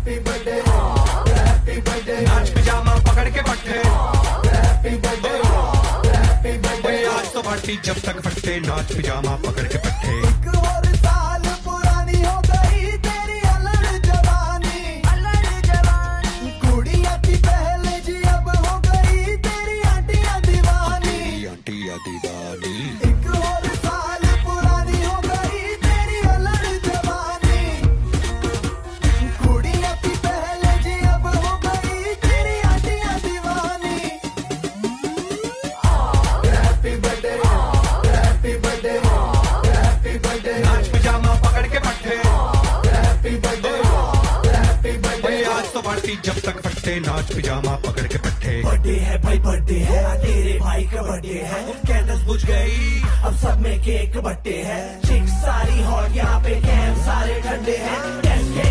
Happy birthday, happy birthday, नाच पिजामा पकड़ के पट्टे, हैप्पी बर्थडे, हैप्पी बर्थडे, आज तो पार्टी जब तक फटते, नाच पिजामा पकड़ के पट्टे। एक और साल पुरानी हो गई तेरी अलड़ जवानी, कुड़िया की पहले जी अब हो गई तेरी आंटियां दीवानी, आंटियां दीवानी। एक और साल पुरानी हो गई तेरी अलड़ जवानी, कुड़िया की पहले जी अब हो गई तेरी आंटियां दीवानी। Happy birthday, happy birthday, happy birthday, नाच पिजामा पकड़ के पट्टे, हैप्पी बर्थडे, हैप्पी बर्थडे, आज तो पार्टी जब तक फटते, नाच पिजामा पकड़ के पट्टे। बर्थडे है भाई बर्थडे है, तेरे भाई का बर्थडे है, कैंडल्स बुझ गई अब सब में केक बट्टे है, चिक्स सारी हॉट यहाँ पे कैंप सारे ठंडे हैं।